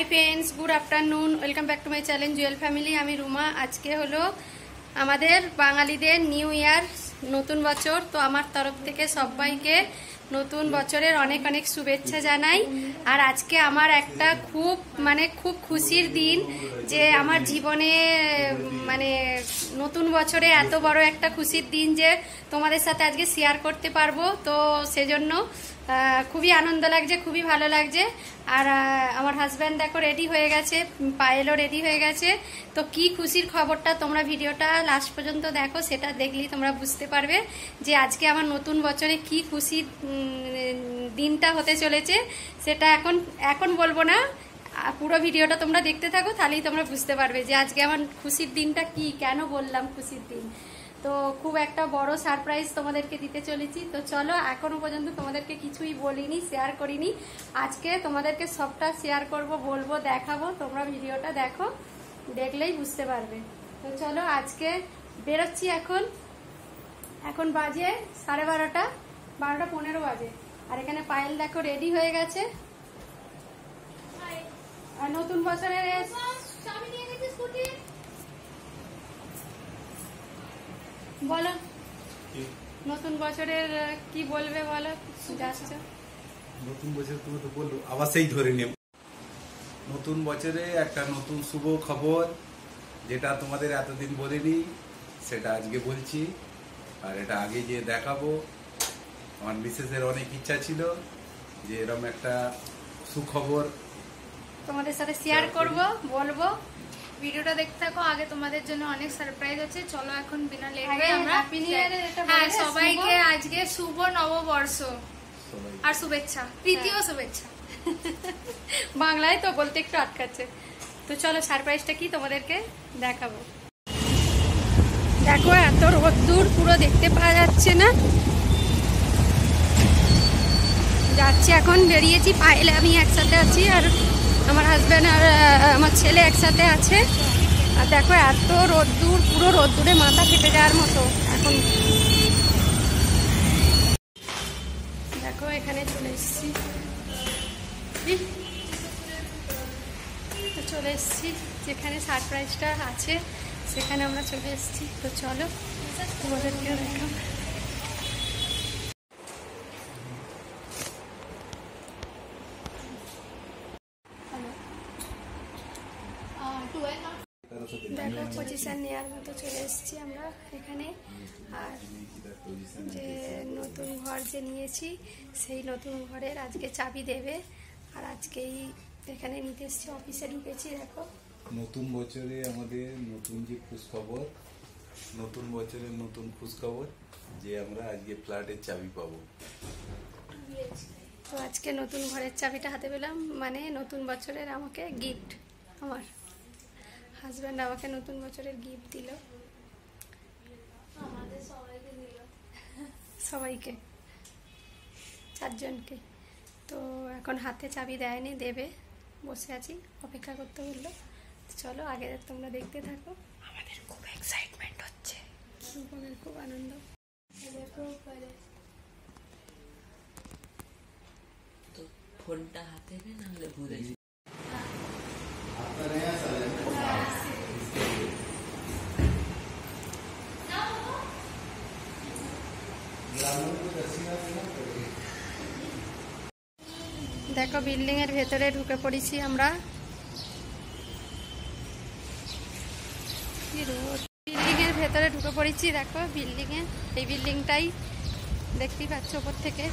High friends good afternoon welcome back to my channel Juel family. आमी रुमा। आज के hello आमादेर बांगालीदेर निउ ईयर नतून बछर। तो आमार तरफ थेके सबाइके नतून बछरेर अनेक अनेक शुभेच्छा जानाई। और आज के आमार एकटा खूब खुशिर दिन जे आमार जीवने माने नतून बछरे एत बड़ो एकटा खुशिर दिन जे तोमादेर साथे आजके शेयर करते पारबो। तो सेजन्य खूबी आनंद लागছে, खूबी ভালো লাগছে। আর আমার হাজব্যান্ড দেখো রেডি হয়ে গেছে, পায়েলও রেডি হয়ে গেছে। তো কি খুশির খবরটা তোমরা ভিডিওটা লাস্ট পর্যন্ত দেখো, সেটা দেখলেই তোমরা বুঝতে পারবে যে আজকে আমার নতুন বছরে কি খুশির দিনটা হতে চলেছে। সেটা এখন বলবো না, পুরো ভিডিওটা তোমরা দেখতে থাকো, তাহলেই তোমরা বুঝতে পারবে যে আজকে আমার খুশির দিনটা কি, কেন বললাম খুশির দিন। তো খুব একটা বড় সারপ্রাইজ তোমাদেরকে দিতে চলেছি। তো চলো, এখনো পর্যন্ত তোমাদেরকে কিছুই বলিনি, শেয়ার করিনি। আজকে তোমাদেরকে সবটা শেয়ার করব, বলবো, দেখাবো। তোমরা ভিডিওটা দেখো, দেখলেই বুঝতে পারবে। তো চলো, আজকে বেরোচ্ছি। এখন বাজে 12:30, 12:15 বাজে। আর এখানে পায়েল দেখো রেডি হয়ে গেছে। আর নতুন বছরের চাবি নিয়ে গেছে স্কুটি। বলো নতুন বছরের কি বলবে, বলো। যাচ্ছ নতুন বছর, তুমি তো বললো আবার সেই ধরে নিয়ে। নতুন বছরে একটা নতুন শুভ খবর, যেটা তোমাদের এতদিন বলিনি, সেটা আজকে বলছি। আর এটা আগে গিয়ে দেখাবো। আমার মিসেসের অনেক ইচ্ছা ছিল যে এরকম একটা সুখবর তোমাদের সাথে শেয়ার করব, বলবো। ভিডিওটা দেখতে থাকো, আগে তোমাদের জন্য অনেক সারপ্রাইজ আছে। চলো এখন বিনা লেটে আমরা হ্যাপি নিউ ইয়ার সবাইকে আজকে শুভ নববর্ষ আর শুভেচ্ছা, তৃতীয় শুভেচ্ছা। বাংলায় তো বলতে একটু আটকাচ্ছে। তো চলো, সারপ্রাইজটা কি তোমাদেরকে দেখাবো। দেখো এত রোদ্দুর, পুরো দেখতে পাওয়া যাচ্ছে না। যাচ্ছি এখন, বেরিয়েছি। পায়েল আমি একসাথে আছি, আর আমার হাজব্যান্ড আর আমার ছেলে একসাথে আছে। আর দেখো এত রোদ্দুর, পুরো রোদ্দুরে মাথা ফেটে যাওয়ার মতো। এখন দেখো এখানে চলে এসেছি, যেখানে সারপ্রাইজটা আছে সেখানে আমরা চলে এসেছি। তো চলো তোমাদেরকে দেখাও। দেখো পজিশন নেওয়ার মতো চলে এসেছি আমরা এখানে। আর যে নতুন ঘর যে নিয়েছি, সেই নতুন ঘরের আজকে চাবি দেবে। আর আজকেই এখানে নিতে এসেছি, অফিসে ঢুকেছি। দেখো নতুন বছরে আমাদের নতুন যে খুশখবর, নতুন বছরের নতুন খুশখবর যে আমরা আজকে ফ্ল্যাটের চাবি পাবো। তো আজকে নতুন ঘরের চাবিটা হাতে পেলাম, মানে নতুন বছরের আমাকে গিফট। আমার হাজব্যান্ড আমাকে নতুন বছরের গিফট দিল, আমাদের সবাইকে দিল, সবাইকে, 4 জনকে। তো এখন হাতে চাবি দেয়নি, দেবে। বসে আছি, অপেক্ষা করতে বললো। চলো আগে তোমরা দেখতে থাকো। আমাদের খুব এক্সাইটমেন্ট হচ্ছে, আমাদের খুব আনন্দ। তো ফোনটা হাতে নে, নাহলে ভুলে যাবে। দেখো বিল্ডিং এর ভেতরে ঢুকে পড়েছি আমরা। বিল্ডিং এর ভেতরে ঢুকে পড়েছি। দেখো বিল্ডিং এ, এই বিল্ডিংটাই দেখতেই পাচ্ছ উপর থেকে।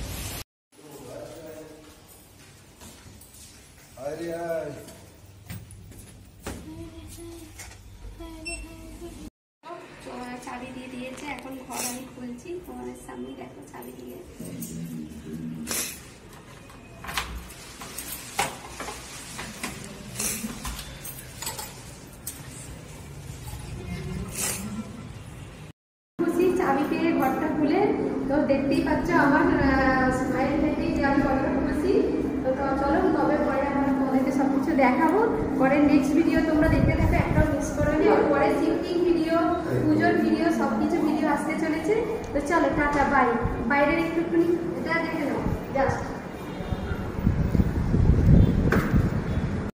চাবি দিয়ে দিয়েছে, এখন ঘর আমি খুলছি তোমাদের সামনে। দেখো চাবি দিয়ে চাবি পেয়ে ঘরটা খুলে। তো দেখতেই পাচ্ছ আমার স্মাইল দেখেই যে আমি ঘরটা খুলছি। তো চলো, তবে পরে আমরা তোমাদেরকে সবকিছু দেখাবো। পরে নেক্সট ভিডিও তোমরা দেখতে থাকো, একটাও মিস করো না। পরে শিফটিং ভিডিও, পুজোর ভিডিও, সবকিছু ভিডিও আসতে চলেছে। তো চলো টাটা, বাই। বাইরের একটুখানি এটা দেখে